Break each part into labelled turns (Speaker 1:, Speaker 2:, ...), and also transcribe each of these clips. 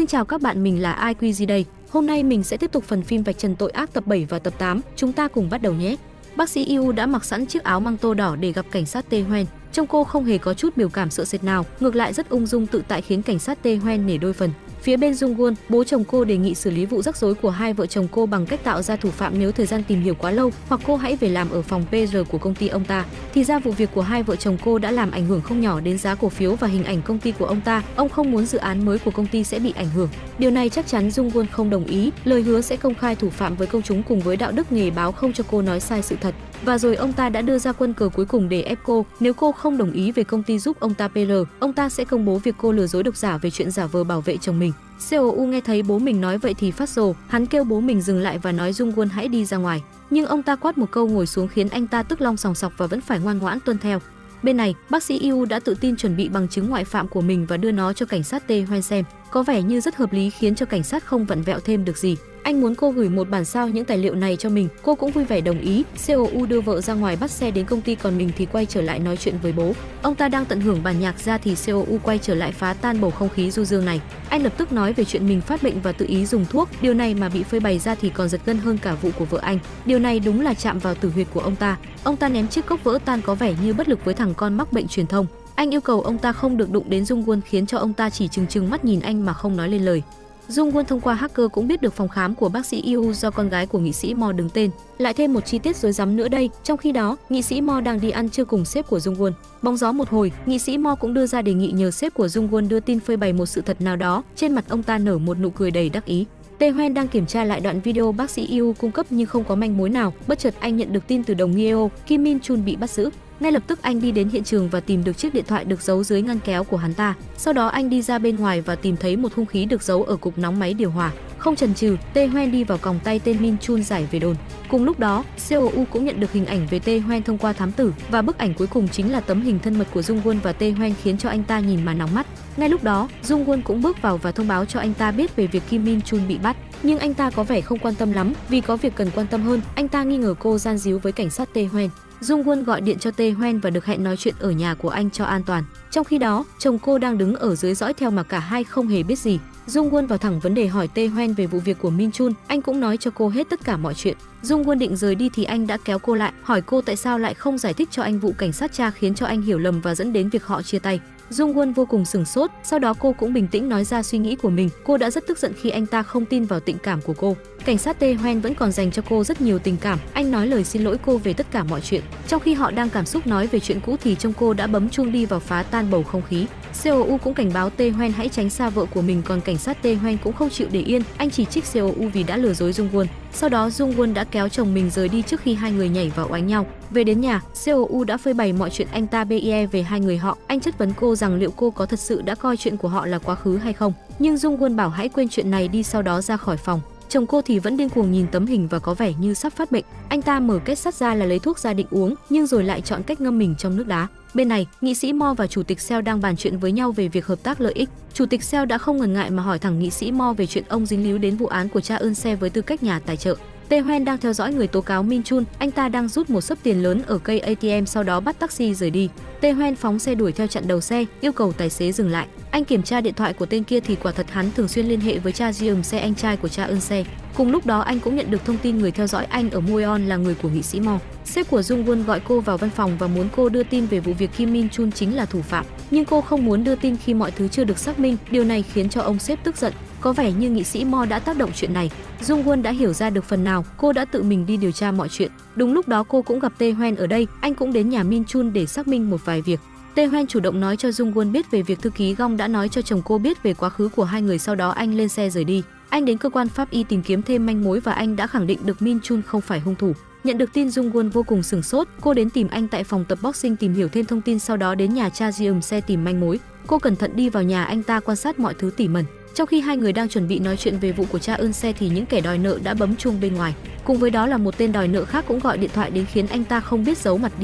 Speaker 1: Xin chào các bạn, mình là IQG đây. Hôm nay mình sẽ tiếp tục phần phim Vạch Trần Tội Ác tập 7 và tập 8, chúng ta cùng bắt đầu nhé. Bác sĩ Yu đã mặc sẵn chiếc áo măng tô đỏ để gặp cảnh sát Tae Hoen. Trông cô không hề có chút biểu cảm sợ sệt nào, ngược lại rất ung dung tự tại khiến cảnh sát Tae Hoen nể đôi phần. Phía bên Jung Won, bố chồng cô đề nghị xử lý vụ rắc rối của hai vợ chồng cô bằng cách tạo ra thủ phạm nếu thời gian tìm hiểu quá lâu, hoặc cô hãy về làm ở phòng PR của công ty ông ta. Thì ra vụ việc của hai vợ chồng cô đã làm ảnh hưởng không nhỏ đến giá cổ phiếu và hình ảnh công ty của ông ta. Ông không muốn dự án mới của công ty sẽ bị ảnh hưởng. Điều này chắc chắn Jung Won không đồng ý, lời hứa sẽ công khai thủ phạm với công chúng cùng với đạo đức nghề báo không cho cô nói sai sự thật. Và rồi ông ta đã đưa ra quân cờ cuối cùng để ép cô, nếu cô không đồng ý về công ty giúp ông ta PR, ông ta sẽ công bố việc cô lừa dối độc giả về chuyện giả vờ bảo vệ chồng mình. Seo-woo nghe thấy bố mình nói vậy thì phát rồ, hắn kêu bố mình dừng lại và nói Jung Won hãy đi ra ngoài. Nhưng ông ta quát một câu ngồi xuống khiến anh ta tức long sòng sọc và vẫn phải ngoan ngoãn tuân theo. Bên này, bác sĩ Yu đã tự tin chuẩn bị bằng chứng ngoại phạm của mình và đưa nó cho cảnh sát Tae Hoen xem. Có vẻ như rất hợp lý khiến cho cảnh sát không vặn vẹo thêm được gì. Anh muốn cô gửi một bản sao những tài liệu này cho mình, cô cũng vui vẻ đồng ý. Seo-woo đưa vợ ra ngoài bắt xe đến công ty, còn mình thì quay trở lại nói chuyện với bố. Ông ta đang tận hưởng bản nhạc ra thì Seo-woo quay trở lại phá tan bầu không khí du dương này. Anh lập tức nói về chuyện mình phát bệnh và tự ý dùng thuốc, điều này mà bị phơi bày ra thì còn giật gân hơn cả vụ của vợ anh. Điều này đúng là chạm vào tử huyệt của ông ta. Ông ta ném chiếc cốc vỡ tan có vẻ như bất lực với thằng con mắc bệnh truyền thông. Anh yêu cầu ông ta không được đụng đến Jung Won khiến cho ông ta chỉ trừng mắt nhìn anh mà không nói lên lời. Jung Won thông qua hacker cũng biết được phòng khám của bác sĩ Yu do con gái của nghị sĩ Mo đứng tên. Lại thêm một chi tiết rối rắm nữa đây, trong khi đó, nghị sĩ Mo đang đi ăn trưa cùng sếp của Jung Won. Bóng gió một hồi, nghị sĩ Mo cũng đưa ra đề nghị nhờ sếp của Jung Won đưa tin phơi bày một sự thật nào đó, trên mặt ông ta nở một nụ cười đầy đắc ý. Tae Hoen đang kiểm tra lại đoạn video bác sĩ Yu cung cấp nhưng không có manh mối nào, bất chợt anh nhận được tin từ đồng nghiệp Kim Min Chun bị bắt giữ. Ngay lập tức anh đi đến hiện trường và tìm được chiếc điện thoại được giấu dưới ngăn kéo của hắn ta. Sau đó anh đi ra bên ngoài và tìm thấy một hung khí được giấu ở cục nóng máy điều hòa. Không chần chừ, Tae Hoen đi vào còng tay tên Min Chun giải về đồn. Cùng lúc đó, Seo-woo cũng nhận được hình ảnh về Tae Hoen thông qua thám tử và bức ảnh cuối cùng chính là tấm hình thân mật của Jung Won và Tae Hoen khiến cho anh ta nhìn mà nóng mắt. Ngay lúc đó, Jung Won cũng bước vào và thông báo cho anh ta biết về việc Kim Min Chun bị bắt, nhưng anh ta có vẻ không quan tâm lắm vì có việc cần quan tâm hơn. Anh ta nghi ngờ cô gian díu với cảnh sát Tae Hoen. Jung Won gọi điện cho Tae Hoen và được hẹn nói chuyện ở nhà của anh cho an toàn. Trong khi đó, chồng cô đang đứng ở dưới dõi theo mà cả hai không hề biết gì. Jung Won vào thẳng vấn đề hỏi Tae Hoen về vụ việc của Min Chun, anh cũng nói cho cô hết tất cả mọi chuyện. Jung Won định rời đi thì anh đã kéo cô lại, hỏi cô tại sao lại không giải thích cho anh vụ cảnh sát tra khiến cho anh hiểu lầm và dẫn đến việc họ chia tay. Jung Won vô cùng sửng sốt, sau đó cô cũng bình tĩnh nói ra suy nghĩ của mình. Cô đã rất tức giận khi anh ta không tin vào tình cảm của cô. Cảnh sát Tae Hoen vẫn còn dành cho cô rất nhiều tình cảm, anh nói lời xin lỗi cô về tất cả mọi chuyện. Trong khi họ đang cảm xúc nói về chuyện cũ thì trông cô đã bấm chuông đi vào phá tan bầu không khí. Seo-woo cũng cảnh báo Tae Hoen hãy tránh xa vợ của mình, còn cảnh sát Tae Hoen cũng không chịu để yên, anh chỉ trích Seo-woo vì đã lừa dối Jung Won. Sau đó Jung Won đã kéo chồng mình rời đi trước khi hai người nhảy vào oánh nhau. Về đến nhà, Seo-woo đã phơi bày mọi chuyện anh ta BIE về hai người họ. Anh chất vấn cô rằng liệu cô có thật sự đã coi chuyện của họ là quá khứ hay không. Nhưng Jung Won bảo hãy quên chuyện này đi, sau đó ra khỏi phòng. Chồng cô thì vẫn điên cuồng nhìn tấm hình và có vẻ như sắp phát bệnh. Anh ta mở kết sắt ra là lấy thuốc ra định uống, nhưng rồi lại chọn cách ngâm mình trong nước đá. Bên này, nghị sĩ Mo và chủ tịch Seo đang bàn chuyện với nhau về việc hợp tác lợi ích. Chủ tịch Seo đã không ngần ngại mà hỏi thẳng nghị sĩ Mo về chuyện ông dính líu đến vụ án của cha Eun Se với tư cách nhà tài trợ. Tae Hoen đang theo dõi người tố cáo Min Chun, anh ta đang rút một xấp tiền lớn ở cây ATM, sau đó bắt taxi rời đi. Tae Hoen phóng xe đuổi theo chặn đầu xe, yêu cầu tài xế dừng lại. Anh kiểm tra điện thoại của tên kia thì quả thật hắn thường xuyên liên hệ với cha Jeum Se, anh trai của cha Eun Se. Cùng lúc đó anh cũng nhận được thông tin người theo dõi anh ở Mueon là người của nghị sĩ Mo. Sếp của Jung Won gọi cô vào văn phòng và muốn cô đưa tin về vụ việc Kim Min Chun chính là thủ phạm, nhưng cô không muốn đưa tin khi mọi thứ chưa được xác minh. Điều này khiến cho ông sếp tức giận. Có vẻ như nghị sĩ Mo đã tác động chuyện này. Jung Won đã hiểu ra được phần nào, cô đã tự mình đi điều tra mọi chuyện. Đúng lúc đó cô cũng gặp Tae Hoen ở đây, anh cũng đến nhà Min Chun để xác minh một vài việc. Tae Hoen chủ động nói cho Jung Won biết về việc thư ký Gong đã nói cho chồng cô biết về quá khứ của hai người, sau đó anh lên xe rời đi. Anh đến cơ quan pháp y tìm kiếm thêm manh mối và anh đã khẳng định được Min Chun không phải hung thủ. Nhận được tin, Jung Won vô cùng sửng sốt, cô đến tìm anh tại phòng tập boxing tìm hiểu thêm thông tin, sau đó đến nhà cha Jeum Se tìm manh mối. Cô cẩn thận đi vào nhà anh ta quan sát mọi thứ tỉ mẩn. Trong khi hai người đang chuẩn bị nói chuyện về vụ của cha Eun Se thì những kẻ đòi nợ đã bấm chuông bên ngoài. Cùng với đó là một tên đòi nợ khác cũng gọi điện thoại đến khiến anh ta không biết giấu mặt đi đâu.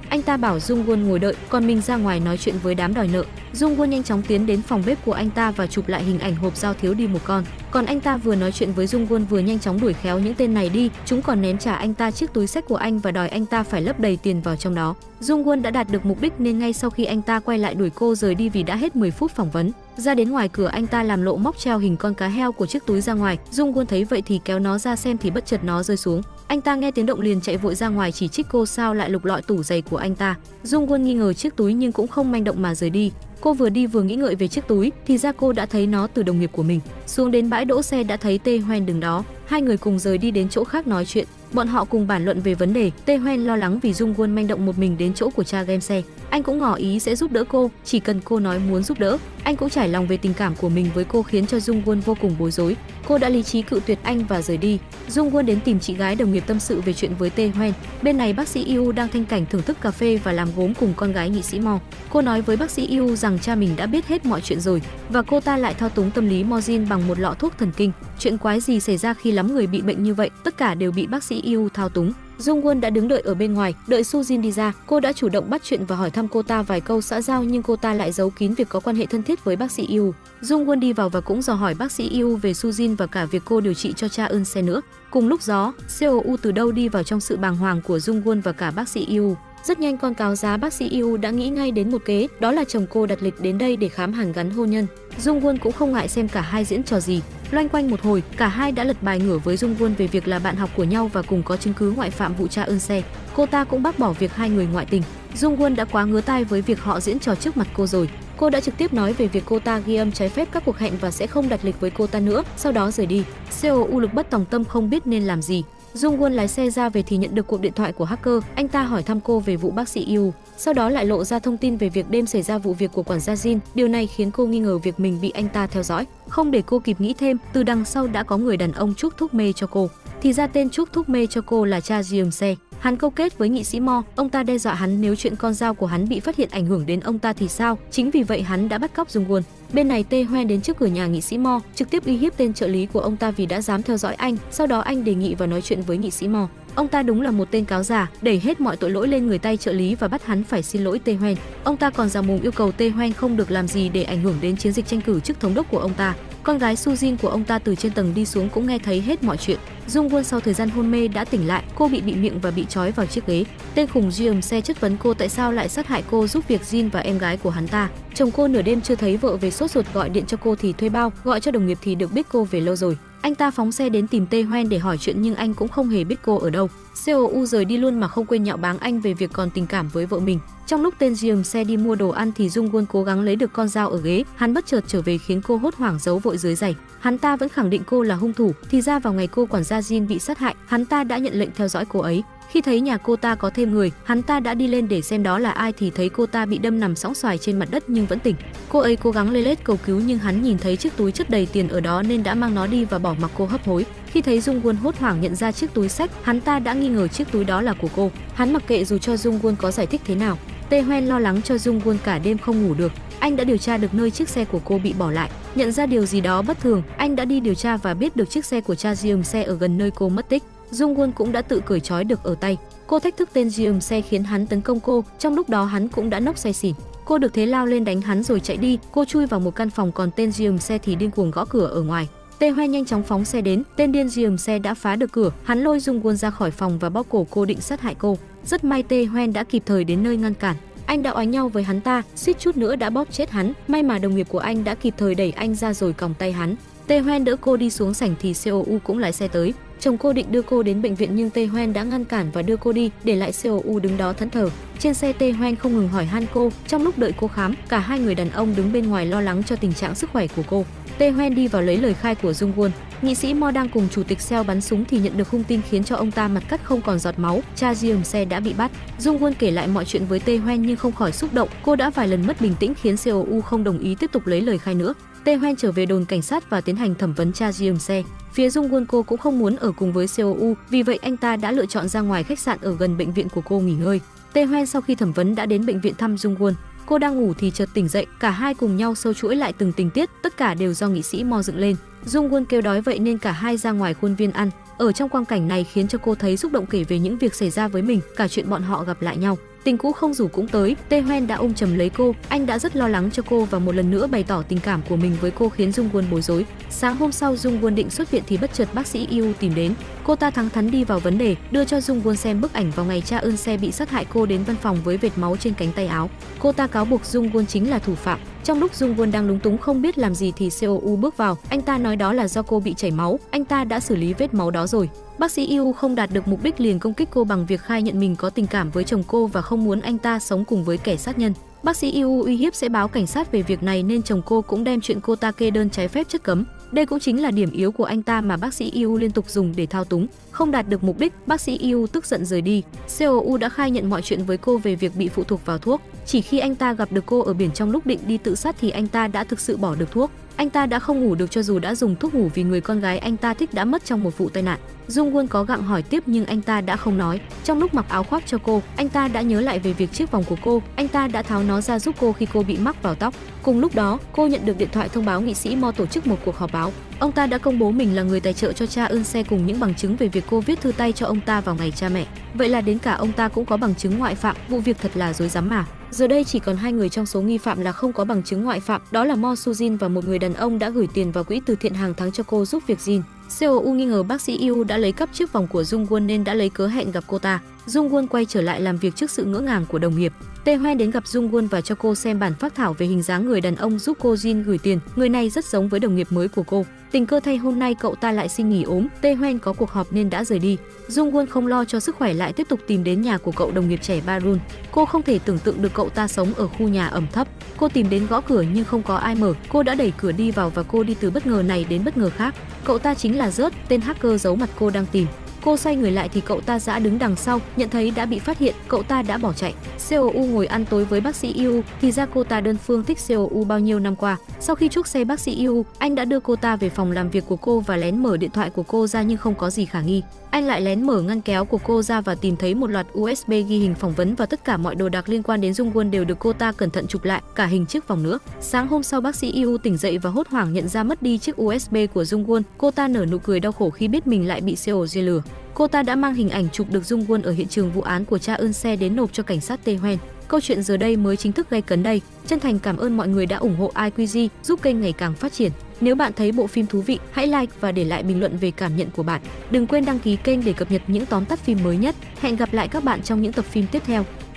Speaker 1: Anh ta bảo Jung Won ngồi đợi, còn mình ra ngoài nói chuyện với đám đòi nợ. Jung Won nhanh chóng tiến đến phòng bếp của anh ta và chụp lại hình ảnh hộp dao thiếu đi một con. Còn anh ta vừa nói chuyện với Jung Won vừa nhanh chóng đuổi khéo những tên này đi, chúng còn ném trả anh ta chiếc túi xách của anh và đòi anh ta phải lấp đầy tiền vào trong đó. Jung Won đã đạt được mục đích nên ngay sau khi anh ta quay lại đuổi cô rời đi vì đã hết 10 phút phỏng vấn. Ra đến ngoài cửa anh ta làm lộ móc treo hình con cá heo của chiếc túi ra ngoài. Jung Won thấy vậy thì kéo nó ra xem thì bất chợt nó rơi xuống. Anh ta nghe tiếng động liền chạy vội ra ngoài chỉ trích cô sao lại lục lọi tủ giày của anh ta. Jung Won nghi ngờ chiếc túi nhưng cũng không manh động mà rời đi. Cô vừa đi vừa nghĩ ngợi về chiếc túi thì ra cô đã thấy nó từ đồng nghiệp của mình. Xuống đến bãi đỗ xe đã thấy Tae Hoen đứng đó. Hai người cùng rời đi đến chỗ khác nói chuyện. Bọn họ cùng bàn luận về vấn đề. Tae Hoen lo lắng vì Jung Won manh động một mình đến chỗ của cha game xe. Anh cũng ngỏ ý sẽ giúp đỡ cô, chỉ cần cô nói muốn giúp đỡ. Anh cũng trải lòng về tình cảm của mình với cô khiến cho Jung Won vô cùng bối rối. Cô đã lý trí cự tuyệt anh và rời đi. Jung Won đến tìm chị gái đồng nghiệp tâm sự về chuyện với Tae Hoen. Bên này bác sĩ Yu đang thanh cảnh thưởng thức cà phê và làm gốm cùng con gái nghị sĩ Mo. Cô nói với bác sĩ Yu rằng cha mình đã biết hết mọi chuyện rồi và cô ta lại thao túng tâm lý Mo Jin bằng một lọ thuốc thần kinh. Chuyện quái gì xảy ra khi lắm người bị bệnh như vậy, tất cả đều bị bác sĩ Yu thao túng. Jung Won đã đứng đợi ở bên ngoài, đợi Su Jin đi ra. Cô đã chủ động bắt chuyện và hỏi thăm cô ta vài câu xã giao nhưng cô ta lại giấu kín việc có quan hệ thân thiết với bác sĩ Yu. Jung Won đi vào và cũng dò hỏi bác sĩ Yu về Su Jin và cả việc cô điều trị cho cha Eun Se nữa. Cùng lúc đó, Seo U từ đâu đi vào trong sự bàng hoàng của Jung Won và cả bác sĩ Yu. Rất nhanh con cáo giá bác sĩ Yu đã nghĩ ngay đến một kế, đó là chồng cô đặt lịch đến đây để khám hàn gắn hôn nhân. Jung Won cũng không ngại xem cả hai diễn trò gì. Loanh quanh một hồi, cả hai đã lật bài ngửa với Jung Won về việc là bạn học của nhau và cùng có chứng cứ ngoại phạm vụ cha Eun Se. Cô ta cũng bác bỏ việc hai người ngoại tình. Jung Won đã quá ngứa tai với việc họ diễn trò trước mặt cô rồi. Cô đã trực tiếp nói về việc cô ta ghi âm trái phép các cuộc hẹn và sẽ không đặt lịch với cô ta nữa, sau đó rời đi. Seo U lực bất tòng tâm không biết nên làm gì. Jung Won lái xe ra về thì nhận được cuộc điện thoại của hacker. Anh ta hỏi thăm cô về vụ bác sĩ Yu, sau đó lại lộ ra thông tin về việc đêm xảy ra vụ việc của quản gia Jin. Điều này khiến cô nghi ngờ việc mình bị anh ta theo dõi. Không để cô kịp nghĩ thêm, từ đằng sau đã có người đàn ông chuốc thuốc mê cho cô. Thì ra tên chuốc thuốc mê cho cô là cha Jeong Se. Hắn câu kết với nghị sĩ Mo, ông ta đe dọa hắn nếu chuyện con dao của hắn bị phát hiện ảnh hưởng đến ông ta thì sao. Chính vì vậy hắn đã bắt cóc Jung Won. Bên này Tae Hoen đến trước cửa nhà nghị sĩ Mo, trực tiếp uy hiếp tên trợ lý của ông ta vì đã dám theo dõi anh. Sau đó anh đề nghị và nói chuyện với nghị sĩ Mo. Ông ta đúng là một tên cáo giả, đẩy hết mọi tội lỗi lên người tay trợ lý và bắt hắn phải xin lỗi Tae Hoen. Ông ta còn giằng mồm yêu cầu Tae Hoen không được làm gì để ảnh hưởng đến chiến dịch tranh cử chức thống đốc của ông ta. Con gái Su Jin của ông ta từ trên tầng đi xuống cũng nghe thấy hết mọi chuyện. Jung Won sau thời gian hôn mê đã tỉnh lại, cô bị miệng và bị trói vào chiếc ghế. Tên khùng Jeong Se chất vấn cô tại sao lại sát hại cô, giúp việc Jin và em gái của hắn ta. Chồng cô nửa đêm chưa thấy vợ về sốt ruột gọi điện cho cô thì thuê bao, gọi cho đồng nghiệp thì được biết cô về lâu rồi. Anh ta phóng xe đến tìm Tae Hoen để hỏi chuyện nhưng anh cũng không hề biết cô ở đâu. Seo U rời đi luôn mà không quên nhạo báng anh về việc còn tình cảm với vợ mình. Trong lúc tên Jeong Se đi mua đồ ăn thì Jung Won cố gắng lấy được con dao ở ghế, hắn bất chợt trở về khiến cô hốt hoảng giấu vội dưới giày. Hắn ta vẫn khẳng định cô là hung thủ, thì ra vào ngày cô quản gia Jin bị sát hại, hắn ta đã nhận lệnh theo dõi cô ấy. Khi thấy nhà cô ta có thêm người, hắn ta đã đi lên để xem đó là ai thì thấy cô ta bị đâm nằm sõng soài trên mặt đất nhưng vẫn tỉnh. Cô ấy cố gắng lê lết cầu cứu nhưng hắn nhìn thấy chiếc túi chất đầy tiền ở đó nên đã mang nó đi và bỏ mặc cô hấp hối. Khi thấy Jung Won hốt hoảng nhận ra chiếc túi xách, hắn ta đã nghi ngờ chiếc túi đó là của cô. Hắn mặc kệ dù cho Jung Won có giải thích thế nào. Tae Hoen lo lắng cho Jung Won cả đêm không ngủ được. Anh đã điều tra được nơi chiếc xe của cô bị bỏ lại. Nhận ra điều gì đó bất thường, anh đã đi điều tra và biết được chiếc xe của cha Jeong Se ở gần nơi cô mất tích. Jung Won cũng đã tự cởi trói được ở tay. Cô thách thức tên Jeong Se khiến hắn tấn công cô, trong lúc đó hắn cũng đã nốc say xỉn. Cô được thế lao lên đánh hắn rồi chạy đi. Cô chui vào một căn phòng còn tên Jeong Se thì điên cuồng gõ cửa ở ngoài. Tae Hoen nhanh chóng phóng xe đến, tên điên Jeong Se đã phá được cửa, hắn lôi Jung Won ra khỏi phòng và bóp cổ cô định sát hại cô. Rất may Tae Hoen đã kịp thời đến nơi ngăn cản. Anh đã oánh nhau với hắn ta, suýt chút nữa đã bóp chết hắn, may mà đồng nghiệp của anh đã kịp thời đẩy anh ra rồi còng tay hắn. Tae Hoen đỡ cô đi xuống sảnh thì Seo U cũng lái xe tới. Chồng cô định đưa cô đến bệnh viện nhưng Tae Hoen đã ngăn cản và đưa cô đi, để lại Seo U đứng đó thẫn thờ. Trên xe Tae Hoen không ngừng hỏi han cô, trong lúc đợi cô khám, cả hai người đàn ông đứng bên ngoài lo lắng cho tình trạng sức khỏe của cô. Tae Hoen đi vào lấy lời khai của Jung Won. Nghị sĩ Mo đang cùng chủ tịch Seo bắn súng thì nhận được hung tin khiến cho ông ta mặt cắt không còn giọt máu, cha Jeong Se đã bị bắt. Jung Won kể lại mọi chuyện với Tae Hoen nhưng không khỏi xúc động, cô đã vài lần mất bình tĩnh khiến Seo U không đồng ý tiếp tục lấy lời khai nữa. Tae Hoen trở về đồn cảnh sát và tiến hành thẩm vấn cha Jeong Se. Phía Jung Won cô cũng không muốn ở cùng với Seo U, vì vậy anh ta đã lựa chọn ra ngoài khách sạn ở gần bệnh viện của cô nghỉ ngơi. Tae Hoen sau khi thẩm vấn đã đến bệnh viện thăm Jung Won. Cô đang ngủ thì chợt tỉnh dậy, cả hai cùng nhau sâu chuỗi lại từng tình tiết, tất cả đều do nghị sĩ Mo dựng lên. Jung Won kêu đói vậy nên cả hai ra ngoài khuôn viên ăn. Ở trong quang cảnh này khiến cho cô thấy xúc động kể về những việc xảy ra với mình, cả chuyện bọn họ gặp lại nhau. Tình cũ không rủ cũng tới, Taehoen đã ôm chầm lấy cô, anh đã rất lo lắng cho cô và một lần nữa bày tỏ tình cảm của mình với cô khiến Jungwon bối rối. Sáng hôm sau Jungwon định xuất viện thì bất chợt bác sĩ Yu tìm đến. Cô ta thẳng thắn đi vào vấn đề, đưa cho Jungwon xem bức ảnh vào ngày Cha Eun Se bị sát hại cô đến văn phòng với vệt máu trên cánh tay áo. Cô ta cáo buộc Jungwon chính là thủ phạm. Trong lúc Jungwon đang lúng túng không biết làm gì thì Seo-u bước vào, anh ta nói đó là do cô bị chảy máu, anh ta đã xử lý vết máu đó rồi. Bác sĩ Yu không đạt được mục đích liền công kích cô bằng việc khai nhận mình có tình cảm với chồng cô và không muốn anh ta sống cùng với kẻ sát nhân. Bác sĩ Yu uy hiếp sẽ báo cảnh sát về việc này nên chồng cô cũng đem chuyện cô ta kê đơn trái phép chất cấm. Đây cũng chính là điểm yếu của anh ta mà bác sĩ Yu liên tục dùng để thao túng. Không đạt được mục đích, bác sĩ Yu tức giận rời đi. Seo-u đã khai nhận mọi chuyện với cô về việc bị phụ thuộc vào thuốc. Chỉ khi anh ta gặp được cô ở biển trong lúc định đi tự sát thì anh ta đã thực sự bỏ được thuốc. Anh ta đã không ngủ được cho dù đã dùng thuốc ngủ vì người con gái anh ta thích đã mất trong một vụ tai nạn. Jungwon có gặng hỏi tiếp nhưng anh ta đã không nói. Trong lúc mặc áo khoác cho cô, anh ta đã nhớ lại về việc chiếc vòng của cô, anh ta đã tháo nó ra giúp cô khi cô bị mắc vào tóc. Cùng lúc đó, cô nhận được điện thoại thông báo nghị sĩ Mo tổ chức một cuộc họp báo. Ông ta đã công bố mình là người tài trợ cho Cha Eun Se cùng những bằng chứng về việc cô viết thư tay cho ông ta vào ngày cha mẹ. Vậy là đến cả ông ta cũng có bằng chứng ngoại phạm, vụ việc thật là rối rắm mà. Giờ đây chỉ còn 2 người trong số nghi phạm là không có bằng chứng ngoại phạm, đó là Mo Soo-jin và một người đàn ông đã gửi tiền vào quỹ từ thiện hàng tháng cho cô giúp việc Jin. Seo-u nghi ngờ bác sĩ Yu đã lấy cắp chiếc vòng của Jungwon nên đã lấy cớ hẹn gặp cô ta. Jungwon quay trở lại làm việc trước sự ngỡ ngàng của đồng nghiệp. Taehoen đến gặp Jungwon và cho cô xem bản phác thảo về hình dáng người đàn ông giúp cô Jin gửi tiền. Người này rất giống với đồng nghiệp mới của cô. Tình cờ thay hôm nay cậu ta lại xin nghỉ ốm, Taehoen có cuộc họp nên đã rời đi. Jungwon không lo cho sức khỏe lại tiếp tục tìm đến nhà của cậu đồng nghiệp trẻ Barun. Cô không thể tưởng tượng được cậu ta sống ở khu nhà ẩm thấp. Cô tìm đến gõ cửa nhưng không có ai mở. Cô đã đẩy cửa đi vào và cô đi từ bất ngờ này đến bất ngờ khác. Cậu ta chính là Rớt, tên hacker giấu mặt cô đang tìm. Cô xoay người lại thì cậu ta đã đứng đằng sau, nhận thấy đã bị phát hiện, cậu ta đã bỏ chạy. Seo-u ngồi ăn tối với bác sĩ Yu, thì ra cô ta đơn phương thích Seo-u bao nhiêu năm qua. Sau khi chuốc xe bác sĩ Yu, anh đã đưa cô ta về phòng làm việc của cô và lén mở điện thoại của cô ra nhưng không có gì khả nghi. Anh lại lén mở ngăn kéo của cô ra và tìm thấy một loạt USB ghi hình phỏng vấn và tất cả mọi đồ đạc liên quan đến Jungwon đều được cô ta cẩn thận chụp lại, cả hình chiếc vòng nữa. Sáng hôm sau bác sĩ Yu tỉnh dậy và hốt hoảng nhận ra mất đi chiếc USB của Jungwon. Cô ta nở nụ cười đau khổ khi biết mình lại bị Seo-u lừa. Cô ta đã mang hình ảnh chụp được Jungwon ở hiện trường vụ án của Cha Eun Se đến nộp cho cảnh sát Taehoen. Câu chuyện giờ đây mới chính thức gay cấn đây. Chân thành cảm ơn mọi người đã ủng hộ iQG, giúp kênh ngày càng phát triển. Nếu bạn thấy bộ phim thú vị, hãy like và để lại bình luận về cảm nhận của bạn. Đừng quên đăng ký kênh để cập nhật những tóm tắt phim mới nhất. Hẹn gặp lại các bạn trong những tập phim tiếp theo.